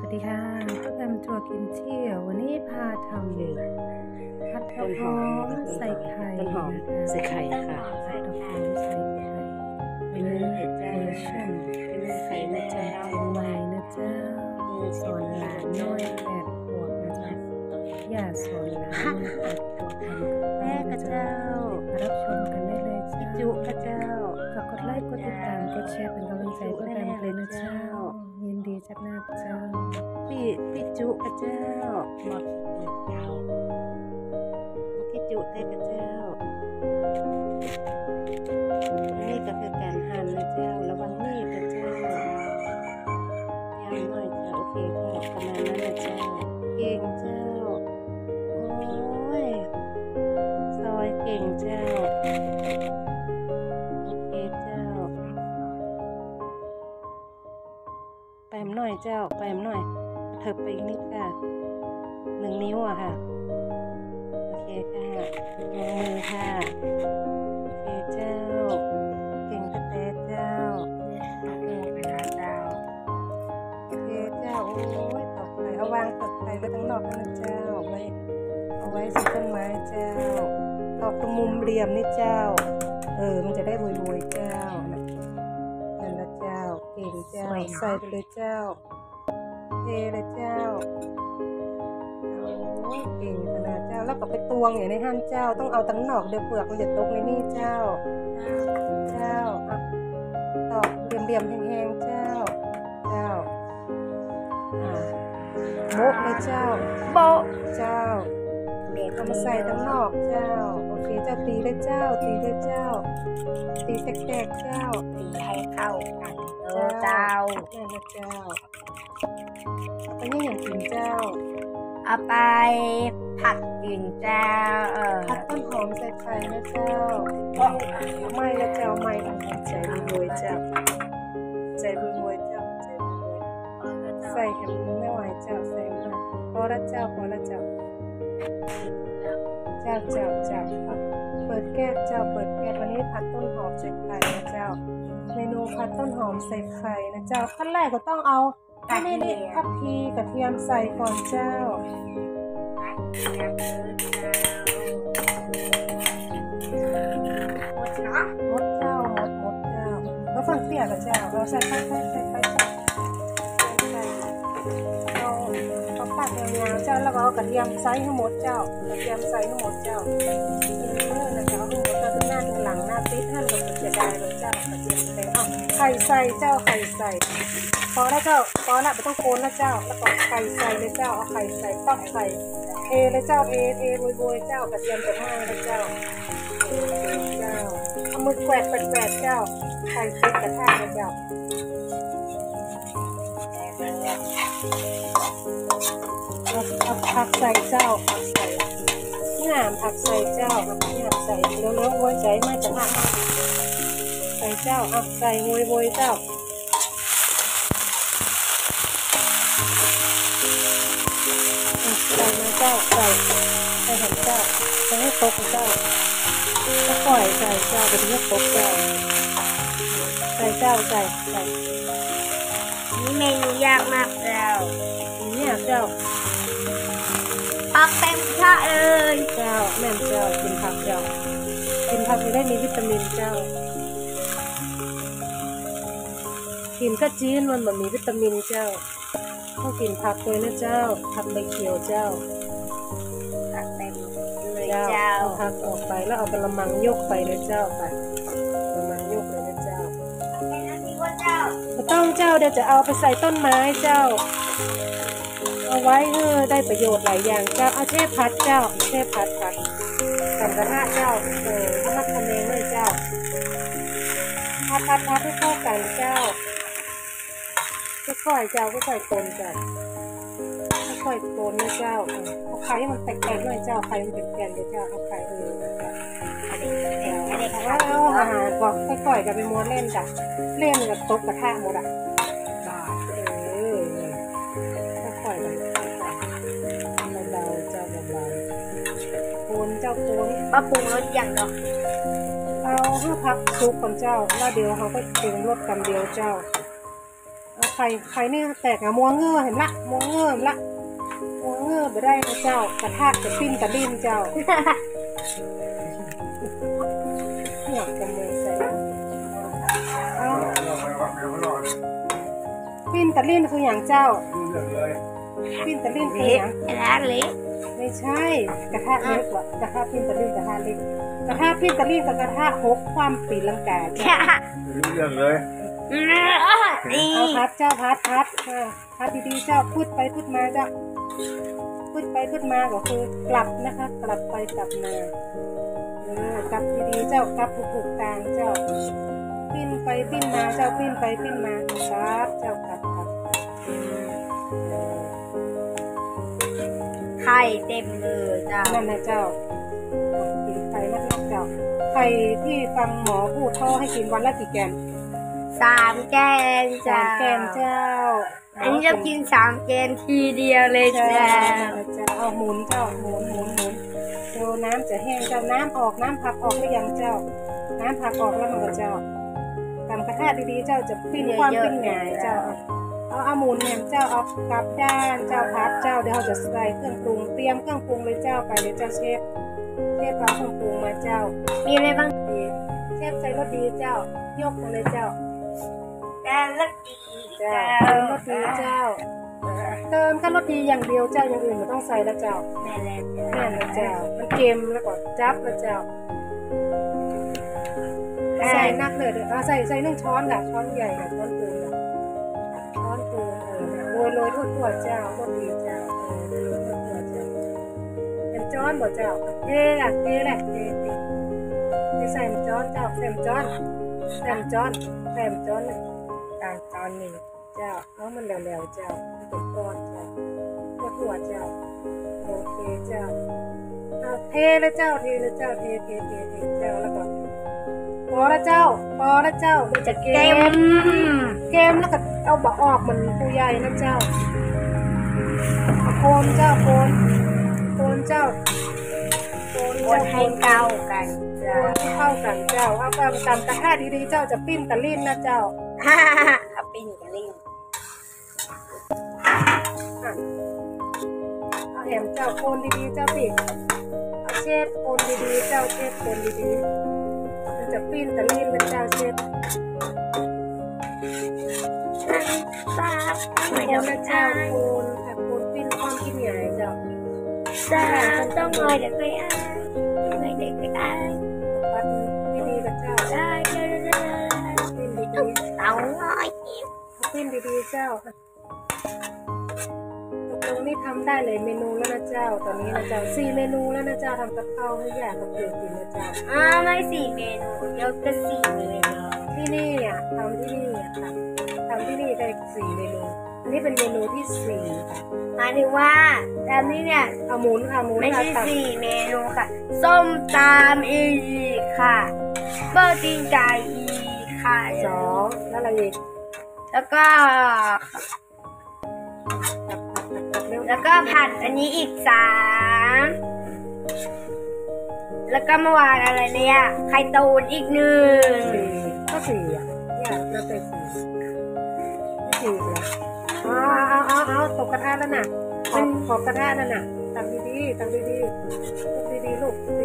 สดีค่ะพวกแอมทัวร์กินเที่ยววันนี้พาทำผัดดอกหอมใส่ไข่ใส่ไข่ค่ะผัดดอกหอมใส่ไข่เป็นเวอร์ชันไข่นะจ๊ะใหม่นะเจ้าสอนหลานน้อย8 ขวบนะจ๊ะอย่าสอนหลาน8 ขวบทำแม่กระเจ้ารับชมกันได้เลยจ้าจุกระเจ้าฝากกดไลค์กดติดตามกดแชร์เป็นกำลังใจพวกแอมเลยนะเจ้ายินดีจากหน้าเจ้าพี่จุกระเจ้ามาพี่จุได้กระเจ้านี่ก็คือการหั่นนะเจ้าระวังมีดนะเจ้ายำหน่อยจ้าโอเคค่ะประมาณนั้นนะเจ้าเก่งเจ้าโอ้ยซอยเก่งเจ้าโอเคเจ้าแปมหน่อยเจ้าแปมหน่อยเถิบไปอีกนิดค่ะ1 นิ้วอะค่ะโอเคค่ะลงมือค่ะโอเคเจ้าเก่งกระแตเจ้าเก่งกระแตเจ้าโอเคเจ้าโอ้ยต่อไปเอาวางตัดไปไว้ทั้งนอกนั่นนะเจ้าไว้เอาไว้สิต้นไม้เจ้าตอกตรงมุมเหลี่ยมนี่เจ้ามันจะได้รวยๆเจ้านั่นละเจ้าเก่งเจ้าใส่ไปเลยเจ้าเทเลยเจ้าโอ้ยเก่งขนาดเจ้าแล้วก็ไปตวงอย่างในหั่นเจ้าต้องเอาตั้งนอกเดี๋ยวเปลือกมันจะตกในนี่เจ้าอ่ะตอกเหลี่ยมๆแห้งๆเจ้าโบ๊ะเลยเจ้าโบ๊ะเจ้าเอามาใส่ตั้งนอกเจ้าโอเคเจ้าตีเลยเจ้าตีแตกๆเจ้าตีให้เข้ากันเจ้านั่นนะเจ้าไปนี่อย่างกินเจ้าเอาไปผัดกินเจ้าผัดต้นหอมใส่ไข่นะเจ้าไม่ละเจ้าไม่ใจรวยเจ้าใจรวยเจ้าใส่แค่ไม่ไหวเจ้าใส่มาพอละเจ้าเจ้าเปิดแก๊สเจ้าเปิดแก๊สวันนี้ผัดต้นหอมใส่ไข่นะเจ้าเมนูผัดต้นหอมใส่ไข่นะเจ้าขั้นแรกก็ต้องเอานี่ทับพีกระเทียมใส่ก่อนเจ้าหมดเจ้าแล้วฟังเสียกับเจ้าเราใส่ไปเอาผัดยาวๆเจ้าแล้วก็เอากระเทียมใส่ทั้งหมดเจ้ากระเทียมใส่ทั้งหมดเจ้านะเจ้าทั้งหมดก็หน้าถึงหลังหน้าติดท่านก็จะได้เลยเจ้ากระเทียมใส่ไข่ใส่เจ้าไข่ใส่พอแล้วเจ้าพอแล้วไม่ต้องโคนนะเจ้าแล้วก็ไข่ใส่เลยเจ้าเอาไข่ใส่ต๊อกใส่เทเลยเจ้าเทโรยเจ้ากระเทียมจะไหม้เลยเจ้าเอามือแกวดเจ้าไข่ติดกระทะเลยเจ้าเอาผักใส่เจ้าผักใส่งามผักใส่เจ้างามใส่แล้วโวยใจไม่จะมากใส่เจ้าเอาใส่โวยเจ้าใส่มาเจ้าใส่เห็นเจ้าใส่ให้ตกเจ้าก็ปล่อยใส่เจ้าเป็นให้ตกเจ้าใส่เจ้าใส่นี่เมนูยากมากเจ้าเนี่ยเจ้าผักเต็มกระทะเลยเจ้าแม่เจ้ากินผักเจ้ากินผักจะได้มีวิตามินเจ้ากินก็จีนมันแบบมีวิตามินเจ้าต้องกินผักเลยนะเจ้าผักใบเขียวเจ้าผักเต็มเลยเจ้าผักออกไปแล้วเอากระมังยกไปเลยเจ้าไปกระมังยกเลยนะเจ้าไม่ต้องเจ้าเดี๋ยวจะเอาไปใส่ต้นไม้เจ้าเอาไว้ได้ประโยชน์หลายอย่างเจ้าเอาแช่ผัดเจ้าแช่ผัดกันกระทะเจ้าผัดคะแนนเลยเจ้าผัดให้เข้ากันเจ้าค่อยๆเจ้าค่อยๆคนเจ้าค่อยๆคนนะเจ้าเอาไข่ให้มันแตกๆหน่อยเจ้าไข่มันเป็นแกนเดี๋ยวเจ้าเอาไข่นะเจ้าอันนี้เอาอาหารบอกค่อยๆกันไปม้วนเล่นจ้ะเล่นกับตกกระทะหมดอ่ะค่อยๆกันเบาๆเจ้าเบาๆคนเจ้าโค้งปรุงรสอย่างดอกเอาให้พักซุปของเจ้าแล้วเดี๋ยวเขาก็ปรุงรสกันเดียวเจ้าไข่นี่แตกอะมัวเงือเห็นละมัวเงือเห็นละมัวเงือไม่ได้นะเจ้ากระทะจะปิ้นกระดิ่งเจ้าหัวกันเลยใส่เอาปิ้นตะลิ่นคืออย่างเจ้าปิ้นตะลิ่นคืออย่างร้านเล็กไม่ใช่กระทะเล็กกว่ากระทะปิ้นตะลิ่นกระทะเล็กกระทะปิ้นตะลิ่นกับกระทะหกความปีลังกาเจ้าเรื่องเลยเอาพัดเจ้าพัดพัดดีๆเจ้าพูดไปพูดมาเจ้าพูดไปพูดมาก็คือกลับนะคะกลับไปกลับมากลับดีๆเจ้ากลับถูกๆทางเจ้าปิ้นไปปิ้นมาเจ้าปิ้นไปปิ้นมาครับเจ้ากลับไข่เต็มเลยจ้านั่นนะเจ้ากินไข่นักเจ้าไข่ที่ฟังหมอพูดเขาให้กินวันละกี่แกน 3 แกนจ้า 3 แกนเจ้าอันนี้จะกิน3 แกนทีเดียวเลยจ้าจะเอาหมุนเจ้าหมุนเดี๋ยวน้ำจะแห้งเจ้าน้ำออกน้ำผักออกหรือยังเจ้าน้ำผักออกแล้วมันก็เจ้าทำกระทะดีๆเจ้าจะปิ้นความปิ้นหงายเจ้าเอาหมุนแหนมเจ้าเอากลับด้านเจ้าพัดเจ้าเดี๋ยวเราจะใส่เครื่องปรุงเตรียมเครื่องปรุงเลยเจ้าไปเลยเจ้าเชฟเอาเครื่องปรุงมาเจ้ามีอะไรบ้างเชฟใส่รสดีเจ้ายกมาเลยเจ้าแกงละกีเจ้าเติมรสดีเจ้าเติมแค่รสดีอย่างเดียวเจ้าอย่างอื่นไม่ต้องใส่แล้วเจ้าแม่แล้วแม่นแล้วเจ้ามันเค็มแล้วก็จับแล้วเจ้าใส่นักเลยเอาใส่1 ช้อนค่ะช้อนใหญ่ค่ะช้อนปูนค่ะช้อนปูนโรยทั่วๆเจ้ารสดีเจ้าโรยทั่วๆเจ้าเป็นช้อนบ่เจ้าเทแหละใส่ช้อนเจ้าใส่ช้อนกลางช้อนนี่เจ้าเอามันแล้วๆเจ้าเป็นก้อนเจ้าทั่วๆเจ้าโอเคเจ้าเอาเทเลยเจ้าเทเจ้าแล้วก็พอแล้วเจ้ามันจะเกมแล้วก็เอาบะออกมันผู้ใหญ่นะเจ้าโคนเจ้าโคนเจ้าคนให้เก้ากันจ้าเข้ากันเจ้าเอาตำกระทะดีๆเจ้าจะปิ้นตะลิ่นนะเจ้าเอาปิ้งกันลิงเอาแหมเจ้าโคนดีๆเจ้าปิดเอาเช็ดโคนดีๆเจ้าเช็ดโคนดีๆมันจะปิ้นตะลิ่นนะเจ้าเช็ดทราบโคนนะเจ้าโคนปิ้นความปิ้นใหญ่เจ้าทราบต้องงอยเด็กไปอ่านเด็กไปอ่านปัดดีๆกับเจ้าได้ปิ้นดีเต่างอยๆปิ้นดีๆเจ้าตรงนี้ทำได้เลยเมนูแล้วนะเจ้าตอนนี้นะเจ้า4 เมนูแล้วนะเจ้าทำกับข้าวให้ยากกับเด็กกินนะเจ้าไม่4 เมนูยกก็4 เมนูที่นี่ทำที่นี่ค่ะทำที่นี่ได้4 เมนูอันนี้เป็นเมนูที่4ค่ะหมายถึงว่าแบบนี้เนี่ยเอาหมุนค่ะหมุนไม่ค่ะใช่ตัด 4 เมนูค่ะ ส้มตำอีกค่ะเบอร์ตีนไก่อีกค่ะ 2แล้วอะไรอีกแล้วก็ตัดเร็วแล้วก็ผัดอันนี้อีก3แล้วก็เมื่อวานอะไรเนี่ยไข่ตูนอีก1 4ก็4อ่ะเนี่ยเราใส่4เลยเอาตกกระทะแล้วน่ะขอบกระทะนั่นน่ะตักดีๆลูกดีๆ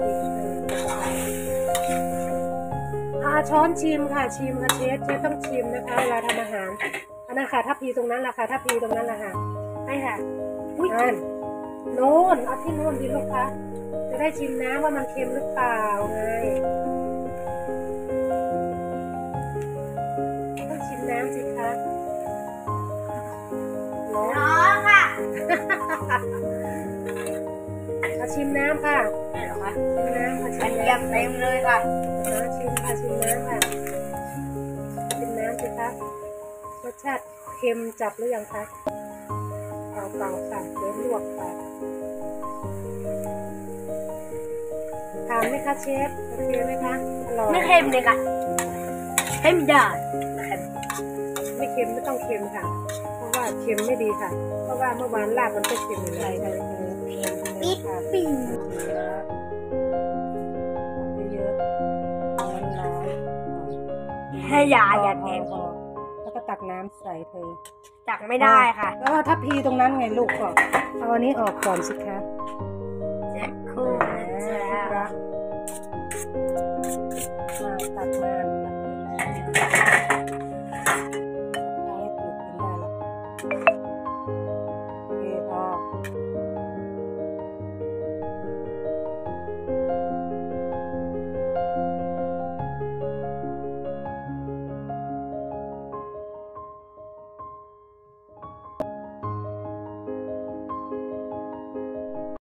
ช้อนชิมค่ะเชฟต้องชิมนะคะเวลาทำอาหารอันนั้นค่ะทัพพีตรงนั้นแหละค่ะให้ค่ะนั่นโน่นเอาที่โน่นดีลูกค้าจะได้ชิมน้ำว่ามันเค็มหรือเปล่าไงต้องชิมน้ำสิคะร้อนน้องค่ะมาชิมน้ำค่ะนี่เหรอคะชิมน้ำค่ะกระเทียมเต็มเลยค่ะชิมน้ำค่ะชิมน้ำสิคะรสชาติเค็มจับหรือยังคะเปล่าค่ะเดี๋ยวลวกค่ะถามไหมคะเชฟโอเคไหมคะอร่อยไม่เค็มเลยค่ะเค็มได้ไม่เค็มไม่ต้องเค็มค่ะ เพราะว่าเค็มไม่ดีค่ะ เพราะว่าเมื่อวานลาบมันก็เค็มอยู่แล้วค่ะเค็มปิดปิ่งเยอะร้อนให้ยาอย่าเค็มแล้วก็ตักน้ำใส่เธอตักไม่ได้ค่ะแล้วถ้าพีตรงนั้นไงลูกก็เอาอันนี้ออกก่อนสิคะจะคู่นะจ๊ะมาตักมาตักมา